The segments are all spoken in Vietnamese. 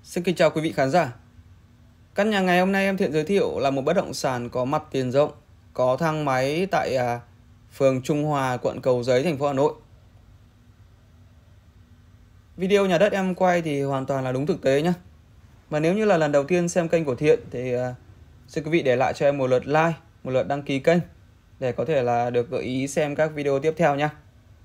Xin kính chào quý vị khán giả. Căn nhà ngày hôm nay em Thiện giới thiệu là một bất động sản có mặt tiền rộng, có thang máy tại phường Trung Hòa, quận Cầu Giấy, thành phố Hà Nội. Video nhà đất em quay thì hoàn toàn là đúng thực tế nhé. Và nếu như là lần đầu tiên xem kênh của Thiện thì xin quý vị để lại cho em một lượt like, một lượt đăng ký kênh để có thể là được gợi ý xem các video tiếp theo nhé.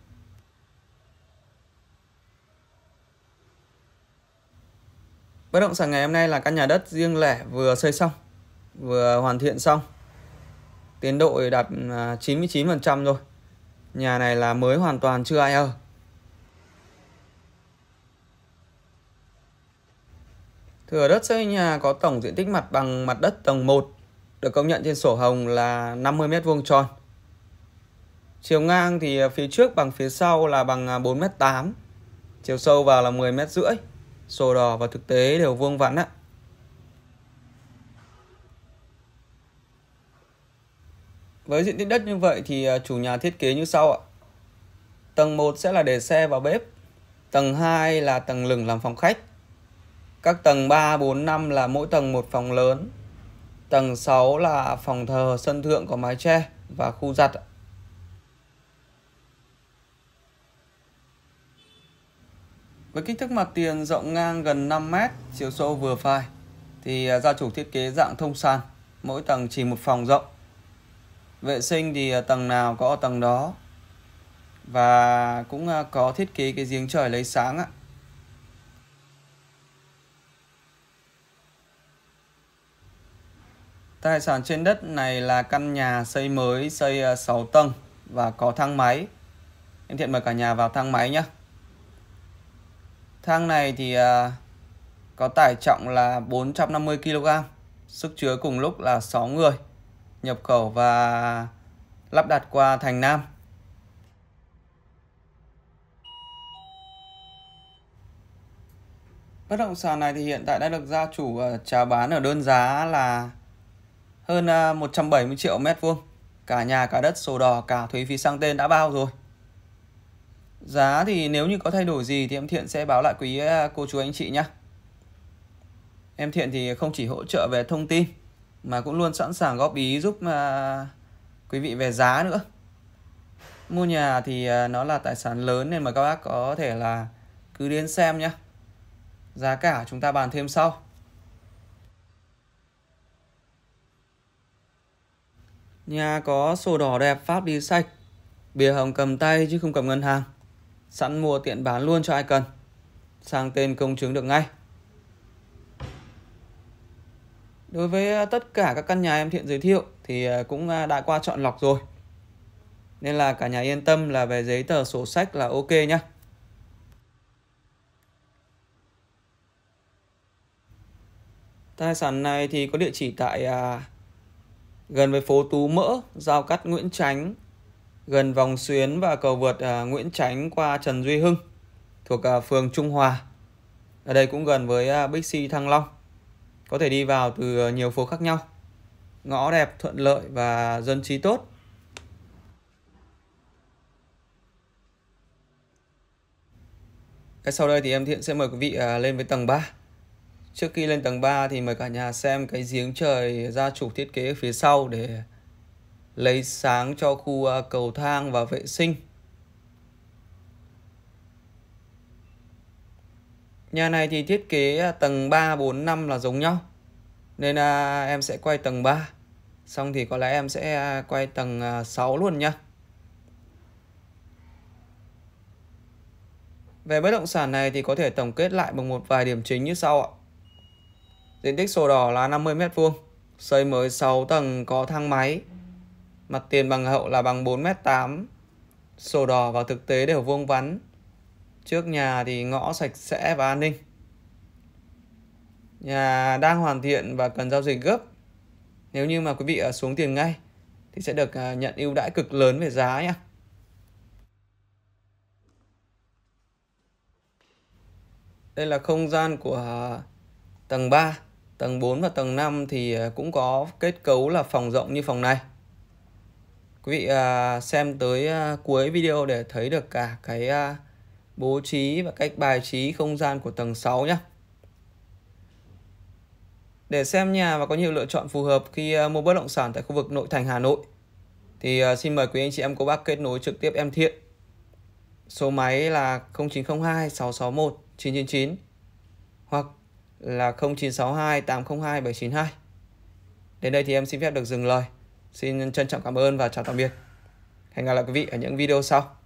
Bất động sản ngày hôm nay là căn nhà đất riêng lẻ vừa xây xong, vừa hoàn thiện xong. Tiến độ đạt 99% rồi. Nhà này là mới hoàn toàn chưa ai ở. Thửa đất xây nhà có tổng diện tích mặt bằng mặt đất tầng 1, được công nhận trên sổ hồng là 50 m² tròn. Chiều ngang thì phía trước bằng phía sau là bằng 4,8 m. Chiều sâu vào là 10,5 m. Sổ đỏ và thực tế đều vuông vắn ạ. Với diện tích đất như vậy thì chủ nhà thiết kế như sau ạ. Tầng 1 sẽ là để xe và bếp. Tầng 2 là tầng lửng làm phòng khách. Các tầng 3, 4, 5 là mỗi tầng một phòng lớn. Tầng 6 là phòng thờ, sân thượng có mái che và khu giặt. Với kích thước mặt tiền rộng ngang gần 5 m, chiều sâu vừa phải thì gia chủ thiết kế dạng thông sàn, mỗi tầng chỉ một phòng rộng. Vệ sinh thì tầng nào có tầng đó. Và cũng có thiết kế cái giếng trời lấy sáng ạ. Tài sản trên đất này là căn nhà xây mới, xây 6 tầng và có thang máy. Em Thiện mời cả nhà vào thang máy nhé. Thang này thì có tải trọng là 450 kg, sức chứa cùng lúc là 6 người, nhập khẩu và lắp đặt qua Thành Nam. Bất động sản này thì hiện tại đã được gia chủ chào bán ở đơn giá là hơn 170 triệu m². Cả nhà cả đất sổ đỏ, cả thuế phí sang tên đã bao rồi. Giá thì nếu như có thay đổi gì thì em Thiện sẽ báo lại quý cô chú anh chị nhé. Em Thiện thì không chỉ hỗ trợ về thông tin mà cũng luôn sẵn sàng góp ý giúp quý vị về giá nữa. Mua nhà thì nó là tài sản lớn nên mà các bác có thể là cứ đến xem nhé. Giá cả chúng ta bàn thêm sau. Nhà có sổ đỏ đẹp, pháp lý sạch, bìa hồng cầm tay chứ không cầm ngân hàng. Sẵn mua tiện bán luôn cho ai cần. Sang tên công chứng được ngay. Đối với tất cả các căn nhà em Thiện giới thiệu thì cũng đã qua chọn lọc rồi. Nên là cả nhà yên tâm là về giấy tờ sổ sách là ok nhé. Tài sản này thì có địa chỉ tại gần với phố Tú Mỡ, giao cắt Nguyễn Chánh, gần vòng xuyến và cầu vượt Nguyễn Chánh qua Trần Duy Hưng, thuộc phường Trung Hòa. Ở đây cũng gần với Bixi Thăng Long. Có thể đi vào từ nhiều phố khác nhau. Ngõ đẹp, thuận lợi và dân trí tốt. Sau đây thì em Thiện sẽ mời quý vị lên với tầng 3. Trước khi lên tầng 3 thì mời cả nhà xem cái giếng trời gia chủ thiết kế ở phía sau để lấy sáng cho khu cầu thang và vệ sinh. Nhà này thì thiết kế tầng 3, 4, 5 là giống nhau. Nên em sẽ quay tầng 3. Xong thì có lẽ em sẽ quay tầng 6 luôn nhá. Về bất động sản này thì có thể tổng kết lại bằng một vài điểm chính như sau ạ. Diện tích sổ đỏ là 50 m², xây mới 6 tầng có thang máy. Mặt tiền bằng hậu là bằng 4,8 m. Sổ đỏ và thực tế đều vuông vắn. Trước nhà thì ngõ sạch sẽ và an ninh. Nhà đang hoàn thiện và cần giao dịch gấp. Nếu như mà quý vị xuống tiền ngay thì sẽ được nhận ưu đãi cực lớn về giá nhé. Đây là không gian của tầng 3, tầng 4 và tầng 5 thì cũng có kết cấu là phòng rộng như phòng này. Quý vị xem tới cuối video để thấy được cả cái bố trí và cách bài trí không gian của tầng 6 nhé. Để xem nhà và có nhiều lựa chọn phù hợp khi mua bất động sản tại khu vực nội thành Hà Nội thì xin mời quý anh chị em cô bác kết nối trực tiếp em Thiện. Số máy là 0902 661 999 hoặc là 0962 802 792. Đến đây thì em xin phép được dừng lời. Xin trân trọng cảm ơn và chào tạm biệt. Hẹn gặp lại quý vị ở những video sau.